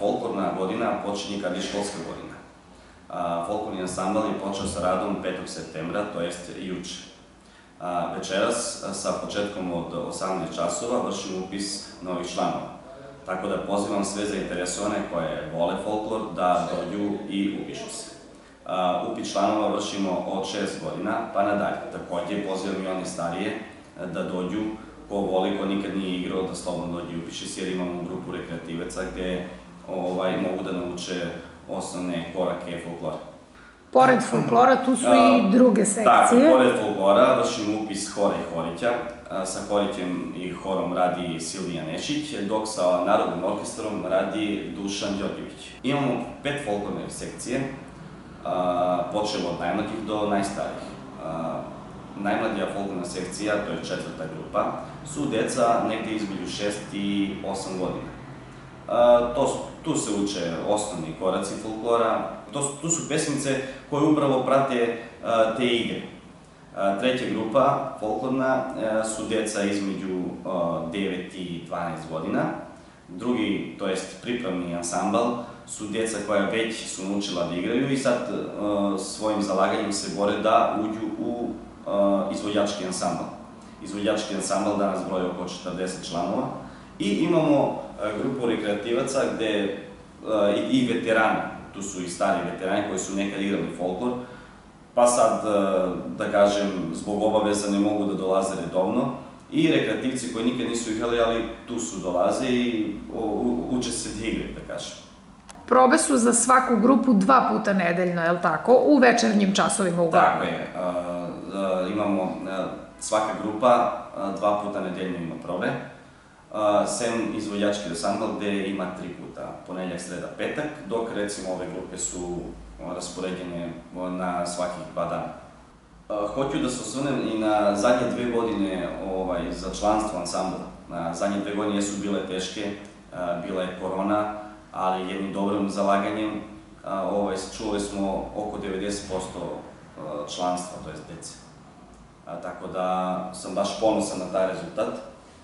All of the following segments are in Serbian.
Folklorna godina počinje kad je školska godina. Folklorni ansambl je počeo sa radom 5. septembra, to jest juče. Večeras, sa početkom od 18 časova, vršimo upis novih članova. Tako da pozivam sve zainteresovane koje vole folklor da dođu i upišu se. Upis članova vršimo od 6 godina pa nadalje. Takođe pozivam i one starije da dođu, ko voli, ko nikad nije igrao, da slobodno dođe i upiše se, jer imamo grupu rekreativaca gde mogu da nauče osnovne korake folklora. Pored folklora, tu su i druge sekcije. Tako, pored folklora vršimo upis hora i horića. Sa horićem i horom radi Silvija Nešić, dok sa Narodnim orkestrom radi Dušan Đorđević. Imamo 5 folklorne sekcije, počelo od najmlađih do najstarijih. Najmlađa folklorna sekcija, to je 4. grupa, su deca negde između 6 i 8 godina. Tu se uče osnovni koraci folklora, tu su pesmice koje upravo prate te igre. 3. grupa folklorna su deca između 9 i 12 godina. Drugi, to jest pripravni ansambl, su deca koja već su naučila da igraju i sad svojim zalaganjem se bore da uđu u izvođački ansambl. Izvođački ansambl danas broji oko 40 članova. I imamo grupu rekreativaca gde i veterani, tu su i stari veterani koji su nekad igrali folklor, pa sad, da kažem, zbog obaveza ne mogu da dolaze redovno, i rekreativci koji nikad nisu igrali, ali tu su dolaze i uče se da igraju, da kažem. Probe su za svaku grupu 2 puta nedeljno, je li tako? U večernjim časovima uglavnom. Tako je. Imamo, svaka grupa 2 puta nedeljno ima probe, sem izvođački ansambl gde ima 3 puta, ponedeljak, sreda, petak, dok recimo ove grupe su raspoređene na svakih 2 dana. Hoću da se osvrnem i na zadnje 2 godine za članstvo ansambla. Zadnje 2 godine su bile teške, bila je korona, ali jednim dobrim zalaganjem čuvali smo oko 90% članstva, to je dece. Tako da sam baš ponosan na taj rezultat.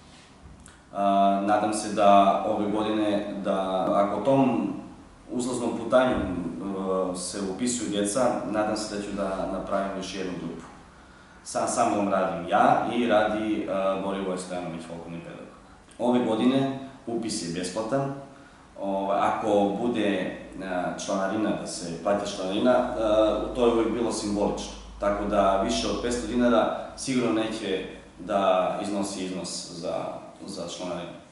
Nadam se da ove godine, ako tom uzlaznom putanju se upisuju djeca, nadam se da ću da napravim još jednu grupu. Sa mnom radim ja i radi Borivoje Stojanović, folklorni pedagog. Ove godine upis je besplatan. Ako bude članarina, da se plati članarina, to je uvijek bilo simbolično. Tako da više od 500 dinara sigurno neće da iznosi iznos za članarinu.